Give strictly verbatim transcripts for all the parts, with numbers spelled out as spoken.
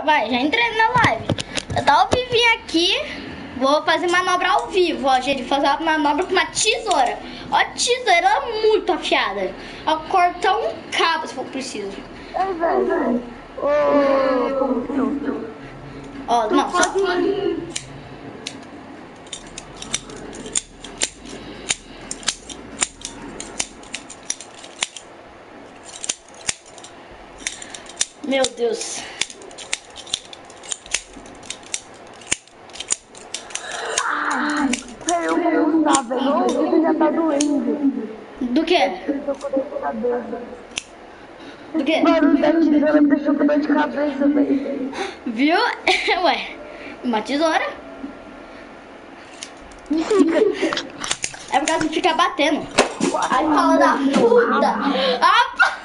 vai, já entrei na live. Eu tava ao vivo aqui, vou fazer manobra ao vivo, ó, gente, fazer uma manobra com uma tesoura. Ó, a tesoura é muito afiada. Ó, cortar um cabo se for preciso. É, velho. Ó, não, só... Meu Deus. Ai, eu vou mudar, velho. Você já tá doendo. Do quê? Do quê? Barulho da tesoura me deixou com dor de cabeça, velho. Viu? Ué, uma tesoura. Fica. É por causa de ficar batendo. Ai, fala da puta. Ah,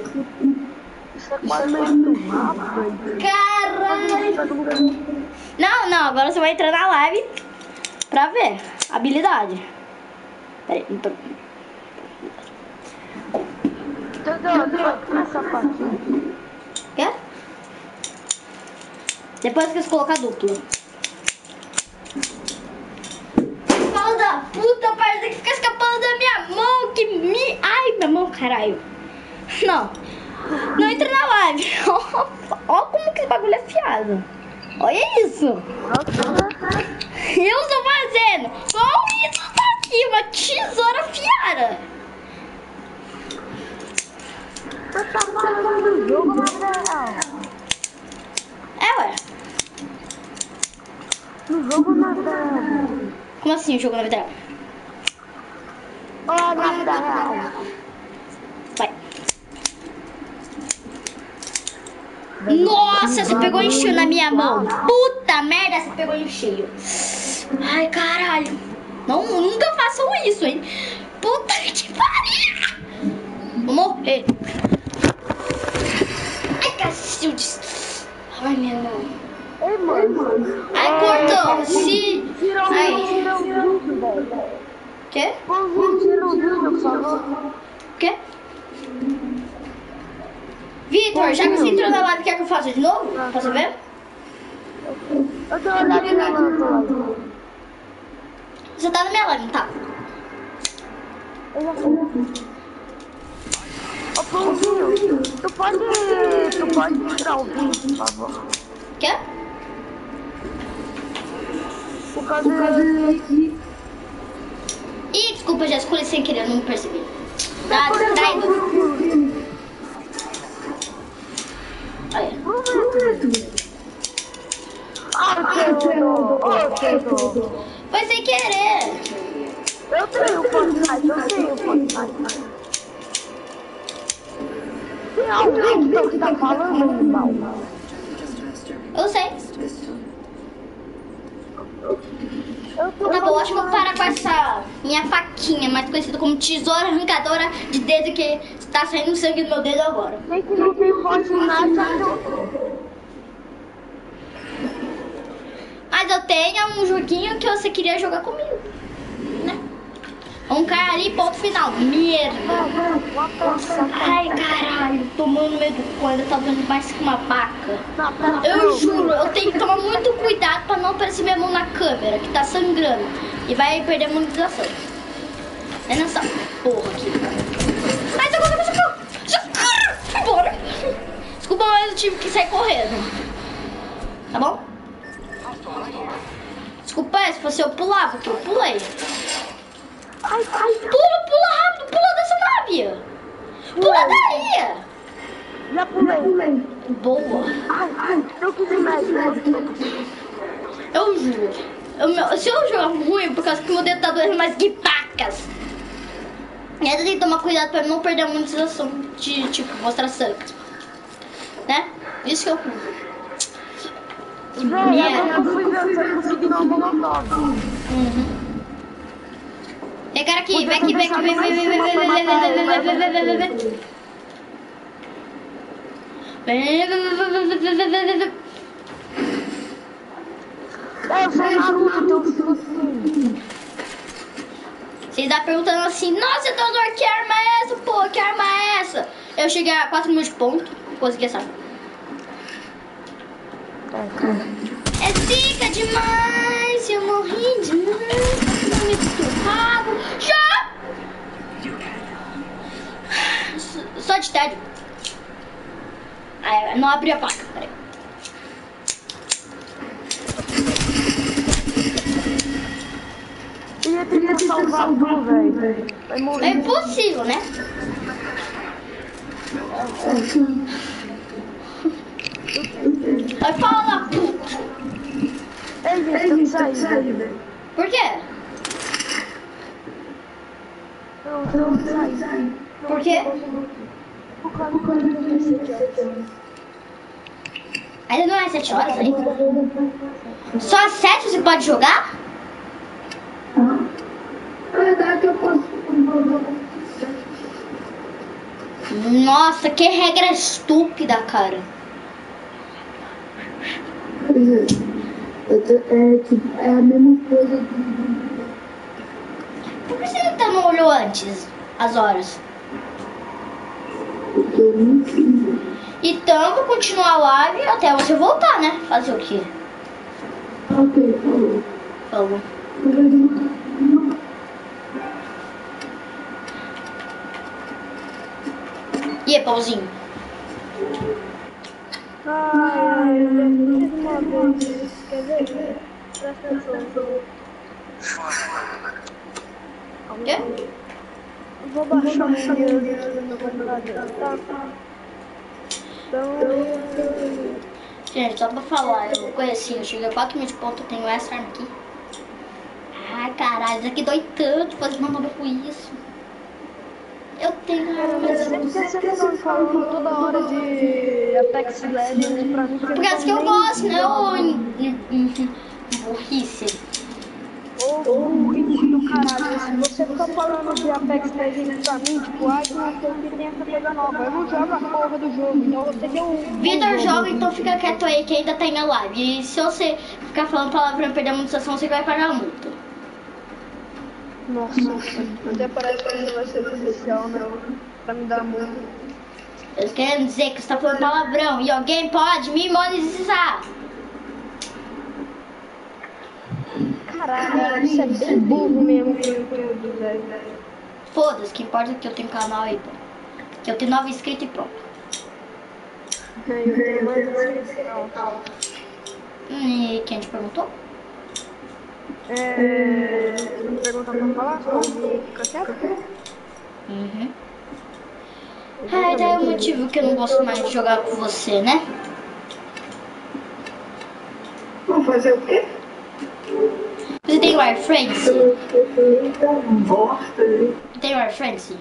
caralho. Não, não, agora você vai entrar na live pra ver a habilidade. Peraí, não tô... Quer? Depois que você colocar duplo. Fala da puta, parece que fica escapando da minha mão. Que me... Ai, minha mão, caralho. Não. Não entra na live. Olha como que esse bagulho é afiado. Olha isso. Eu estou fazendo. Olha isso daqui, uma tesoura afiada. Você tá falando do jogo, Gabriel? É, ué. No jogo na vida real. Como assim o jogo na vida real? Ó, na vida real. Vai. Nossa, você pegou em cheio na minha mão. Puta merda, você pegou em cheio. Ai, caralho. Não, nunca façam isso, hein. Puta que pariu. Vou morrer. Ai, cacildes. Ai, minha mão. Ei, mano. Ai, cortou. Se... Ai. Tira o vídeo, velho. Quê? Tira o vídeo, por favor. Quê? Vitor, já que você entrou na live, quer que eu faça de novo? Pra você ver? Eu tô olhando na live. Você tá na minha live, não tá? Eu já sei. Ô, Pãozinho, tu pode... Tu pode tirar o vídeo, por favor? Quê? Por causa de... Ih, desculpa, já escolhi sem querer, eu não percebi. Tá distraído. Olha. Foi sem querer. Eu tenho o Fortnite, eu tenho o Fortnite. Tem alguém que tá falando, animal? Eu sei. Tá bom, acho que eu vou parar com essa minha faquinha, mais conhecida como tesoura arrancadora de dedo, que está saindo sangue do meu dedo agora. Tem que não tem Fortnite, eu... Mas eu tenho um joguinho que você queria jogar comigo, né? Um cara ali, ponto final. Merda. Ai, caralho, tomando medo do cu, ainda tá dando mais que uma vaca. Eu juro, eu tenho que tomar muito cuidado pra não aparecer minha mão na câmera, que tá sangrando. E vai perder a monetização. É nessa porra aqui. Ai, socorro, socorro, socorro. Vai embora. Desculpa, mas eu tive que sair correndo. Tá bom? Desculpa, se fosse eu pular, porque eu pulei. Ai, ai, pula, pula rápido, pula dessa nave. Pula daí. Já pulei. Boa. Ai, ai, eu quis ir mais. Eu juro. Eu, meu, se eu jogar ruim, por causa que meu dedo tá doendo mais que pacas. E ainda tem que tomar cuidado pra não perder a monetização de, tipo, mostrar sangue. Né? Isso que eu... Velho, eu fui ver se eu consegui dar uma molotov. Uhum. Vem, cara, aqui, vem aqui, vem aqui, vem, vem, vem, vem, vem, vem, vem, vem, vem, vem, vem, vem, vem. Vem, vem, vem, vem, vem, vem, vem, vem. Eu sou Naruto. Vocês estão perguntando assim, nossa, Teodoro, que arma é essa, pô, que arma é essa? Eu cheguei a quatro mil de ponto, consegui essa. É zica demais, eu morri de nome do rabo. Já! Só de tédio. Ah, não abri a placa, peraí. Ia ter que salvar o Du, velho. É impossível, né? Vai falar, puto. Ei, gente, eu saí, velho. Por quê? Não, eu não saí. Por quê? Por causa do sete horas. Ainda não é sete horas ainda? Só às sete você pode jogar? Nossa, que regra estúpida, cara. É, tipo, é a mesma coisa. Por que você então não olhou antes as horas? Porque eu não fiz. Então, vou continuar a live até você voltar, né? Fazer o quê? Ok, falou. Falou. E aí, Pauzinho? Ai, ai, eu fiz uma vez. Quer ver? Presta atenção. O quê? Vou baixar o meu no computador, tá? Então... Gente, só pra falar, eu conheci, eu cheguei a quatro mil de ponto, eu tenho essa arma aqui. Ai, caralho, isso aqui dói tanto fazer uma nova com isso. Eu tenho arma. Sempre que você fica falando toda hora de Apex Legends pra mim... Por causa que eu gosto, né? Ô, burrice. Ô, burrice do caralho. Se você fica falando de Apex Legends pra mim, tipo, ai, não sei o que tem essa coisa nova. Eu não jogo a porra do jogo, então você deu um... Vitor joga, então fica quieto aí que ainda tem a live. E se você ficar falando palavrão e perder a monetização, você vai pagar a multa. Nossa, até parece que ainda vai ser policial, né? Pra me dar multa. Eles querem dizer que você tá falando palavrão e alguém pode me monetizar. Caralho, isso é bem burro mesmo, velho. Foda-se, que importa é que eu tenho canal aí, pô. Que eu tenho nove inscritos e pronto. Eu tenho mais inscritos, não. E quem te perguntou? É... Você me perguntou pra falar? Só fica quieto? Uhum. Ah, daí é o motivo que eu não gosto mais de jogar com você, né? Vamos fazer o quê? Você tem Wireframe? Bosta, hein? Tem Wireframe?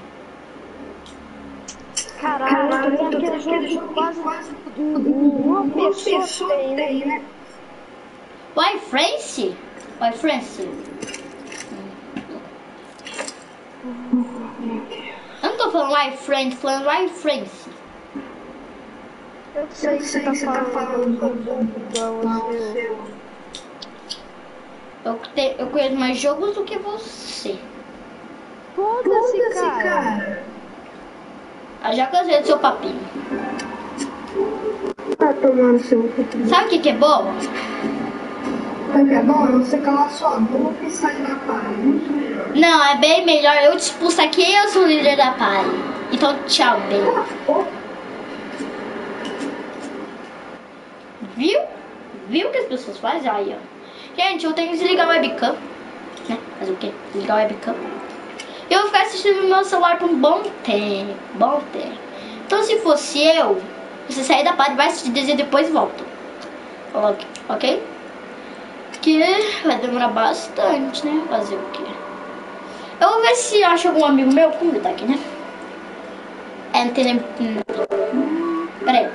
Caralho, tem aquele jogo que quase uma pessoa tem, né? Wireframe? Wireframe? Eu não tô falando Wireframe, tô falando Wireframe. Eu sei que você tá falando igual você. Eu, te, eu conheço mais jogos do que você. Foda-se, cara. Eu já cansei do seu papinho. Tá tomando seu futuro. Sabe o que, que é bom? Sabe que é bom? Você calar sua boca e sair da paz. Muito melhor. Não, é bem melhor eu te expulsar aqui e eu sou o líder da party. Então tchau, bem. Viu? Viu o que as pessoas fazem? Aí, ó. Gente, eu tenho que desligar a webcam. Né? Fazer o quê? Desligar a webcam. Eu vou ficar assistindo no meu celular por um bom tempo. Bom tempo. Então, se fosse eu, você sair da party, vai assistir desenho e depois volta. Ok? Ok? Que vai demorar bastante, né? Fazer o quê? Eu vou ver se acho algum amigo meu. Como ele tá aqui, né? É, não tem nem... Pera aí.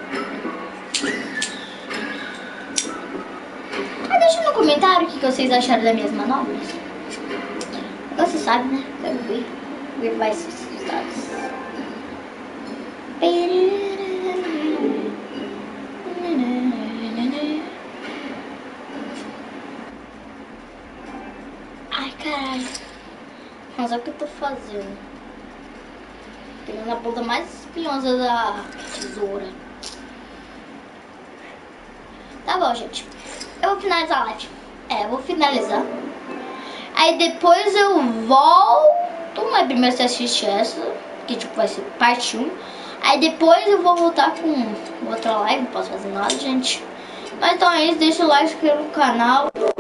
Ah, deixa no comentário o que vocês acharam das minhas manobras. Você sabe, né? Quero ver. Ver mais resultados. Ai, caralho. Mas olha o que eu tô fazendo. Pegando a ponta mais espinhosa da tesoura. Bom, gente, eu vou finalizar a live. É, eu vou finalizar. Aí depois eu volto. Mas primeiro você assiste essa, que tipo vai ser parte um. Aí depois eu vou voltar com outra live. Não posso fazer nada, gente. Mas então é isso, deixa o like, se inscreva no canal.